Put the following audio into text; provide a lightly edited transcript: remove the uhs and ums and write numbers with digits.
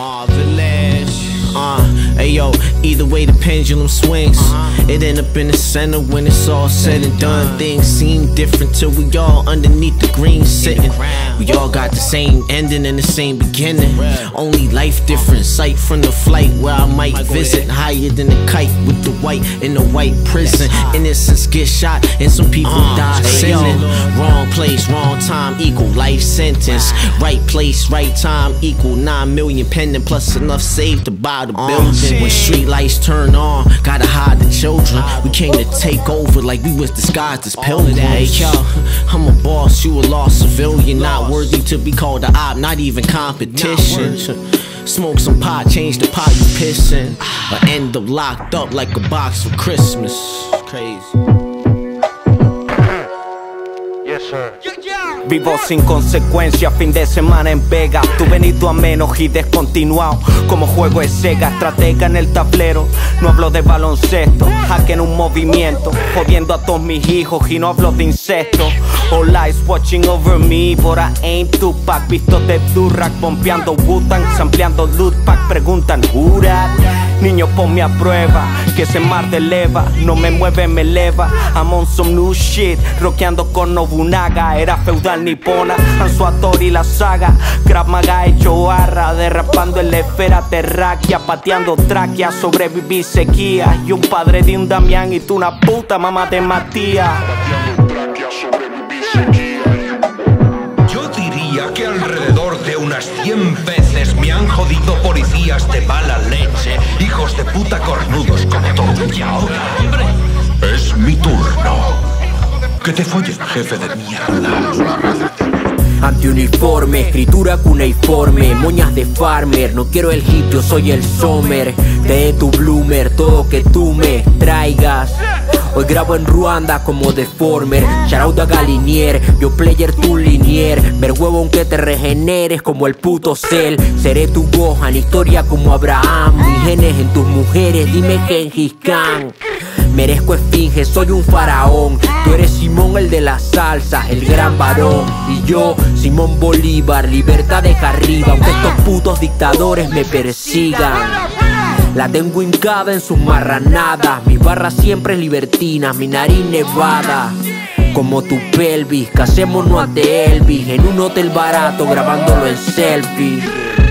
marvelous. Ayo, either way the pendulum swings. It end up in the center when it's all said and done. Things seem different till we all underneath the green sitting. We all got the same ending and the same beginning. Only life different, sight from the flight where I might visit. Higher than a kite with the white in the white prison. Innocents get shot and some people die sinning. Wrong place, wrong time equal life sentence. Right place, right time equal 9 million pending plus enough saved to buy the building. When street lights turn on, gotta hide the children. We came to take over like we was disguised as pilgrims. Hey yo, I'm a boss, you a lost civilian. Not worthy to be called a op, not even competition. Smoke some pot, change the pot you pissin', or end up locked up like a box for Christmas. Crazy. Yes, sir. Vivo sin consecuencia, fin de semana en Vega. Tu venido a menos y descontinuado. Como juego de Sega, estratega en el tablero. No hablo de baloncesto, jaque en un movimiento. Jodiendo a todos mis hijos y no hablo de incesto. All eyes watching over me, but I ain't Tupac. Visto de Durrack, bombeando Wu-Tang, sampleando loot pack. Preguntan, who that? Niño, ponme a prueba, que ese mar de leva no me mueve, me eleva. I'm on some new shit, rockeando con Nobunaga. Era feudal nipona, Hanzo Atori la saga. Krav Maga hecho barra, derrapando en la esfera terráquea. Pateando tráquea, sobreviví sequía. Y un padre de un Damián y tú una puta mamá de Matías. Yo diría que alrededor de unas 100 veces me han jodido policías de mala leche, hijos de puta cornudos como tú. Y ahora, hombre, es mi turno. Que te follen, jefe de mierda. Antiuniforme, escritura cuneiforme, moñas de farmer. No quiero el hip, yo soy el Sommer. Te de tu bloomer, todo que tú me traigas. Hoy grabo en Ruanda como Deformer. Shoutout a Galinier, yo player tu linier. Ver huevo aunque te regeneres como el puto Cell. Seré tu Gohan, historia como Abraham. Mis genes en tus mujeres, dime Gengis Khan. Merezco esfinge, soy un faraón. Tú eres Simón el de la salsa, el gran varón. Y yo, Simón Bolívar, libertad deja arriba. Aunque estos putos dictadores me persigan. La tengo hincada en sus marranadas. Mis barras siempre libertinas, mi nariz nevada. Como tu pelvis, casémonos ante Elvis. En un hotel barato grabándolo en selfie.